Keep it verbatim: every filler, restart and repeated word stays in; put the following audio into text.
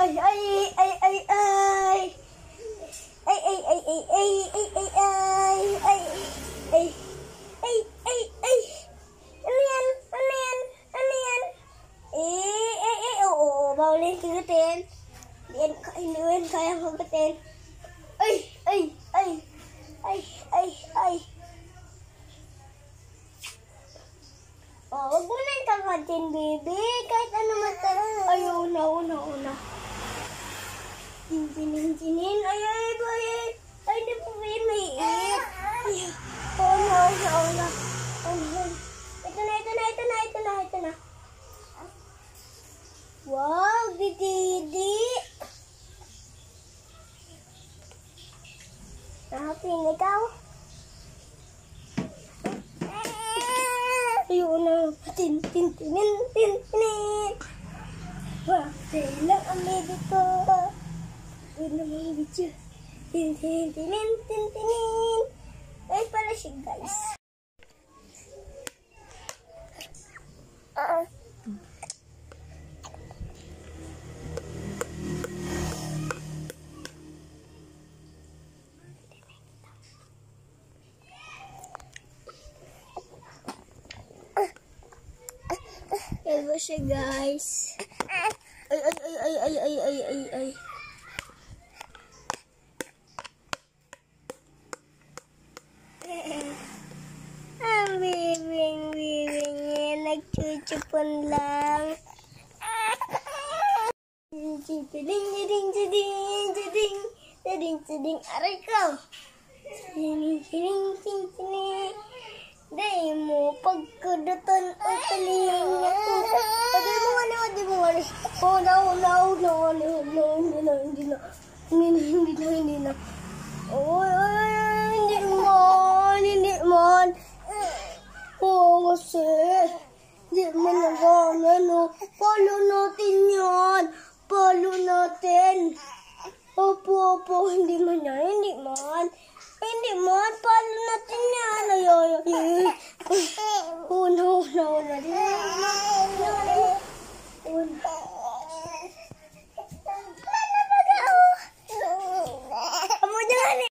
ay, ay, ay, ay, ay. Ay, ay, ay, ay, ay, ay, ay, ay, ay, ay, ay, ay, ay. Ano yan? Ano yan? Ano yan? Eh, eh, eh, oo, bawal yung kigutin. Hindi yan kaya magutin. Ay, ay, ay, ay, ay, ay. Oh, wag mo nang kakatin, baby. Kahit ano matara. Ay, una, una, una. Hinjinin, hinjinin. Ay, ay, ay, ay. Ay, di po ba yung may iit? Ay, oh, no, no, no. Oh, no. Ito na, ito na, ito na, ito na, ito na. Wow, didi. Nakapin, ikaw? Ayun na. Tin, tin, tinin, tin, tinin. Wah, silang ambil ko. Ayun na mga video. Tin, tin, tinin, tin, tinin. Ay, pala siya, guys. Ah. Hello siya, guys. Ay, ay, ay, ay, ay, ay, ay, ay, ay. Ang bibing, bibing niya. Nagchuchupon lang. Tiding, tiding, tiding, tiding, tiding, tiding, tiding, aray ko. Tiding, tiding, tiding, tiding. Day mo, pagkudutan ang taling ako. Adi mo nga na, adi mo nga na. Oh, no, no, no, no, no, hindi na, hindi na. Hindi na, hindi na, hindi na. Oh, hindi man, hindi man. Oh, kasi, hindi man na gana, no. Palo natin yan. Palo natin. Opo, opo, hindi man yan, hindi man. Hindi man, palo natin yan. Ay, ay, ay. Oh, no, no, no.